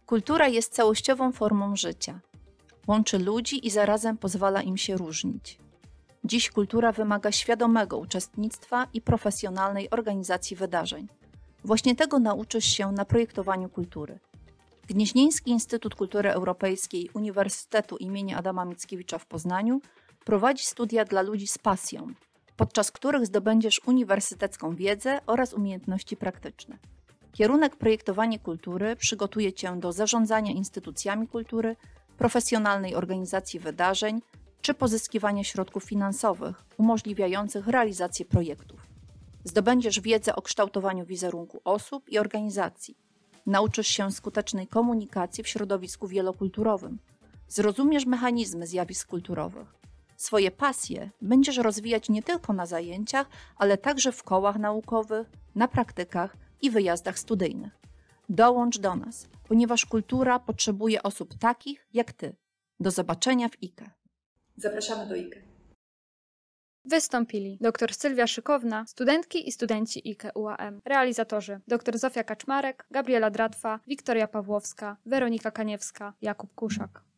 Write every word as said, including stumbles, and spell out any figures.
Kultura jest całościową formą życia. Łączy ludzi i zarazem pozwala im się różnić. Dziś kultura wymaga świadomego uczestnictwa i profesjonalnej organizacji wydarzeń. Właśnie tego nauczysz się na projektowaniu kultury. Gnieźnieński Instytut Kultury Europejskiej Uniwersytetu im. Adama Mickiewicza w Poznaniu prowadzi studia dla ludzi z pasją, podczas których zdobędziesz uniwersytecką wiedzę oraz umiejętności praktyczne. Kierunek projektowanie kultury przygotuje Cię do zarządzania instytucjami kultury, profesjonalnej organizacji wydarzeń czy pozyskiwania środków finansowych umożliwiających realizację projektów. Zdobędziesz wiedzę o kształtowaniu wizerunku osób i organizacji. Nauczysz się skutecznej komunikacji w środowisku wielokulturowym. Zrozumiesz mechanizmy zjawisk kulturowych. Swoje pasje będziesz rozwijać nie tylko na zajęciach, ale także w kołach naukowych, na praktykach i wyjazdach studyjnych. Dołącz do nas, ponieważ kultura potrzebuje osób takich jak Ty. Do zobaczenia w I K E. Zapraszamy do I K E. Wystąpili dr Sylwia Szykowna, studentki i studenci I K E U A M, realizatorzy dr Zofia Kaczmarek, Gabriela Dratwa, Wiktoria Pawłowska, Weronika Kaniewska, Jakub Kuszak.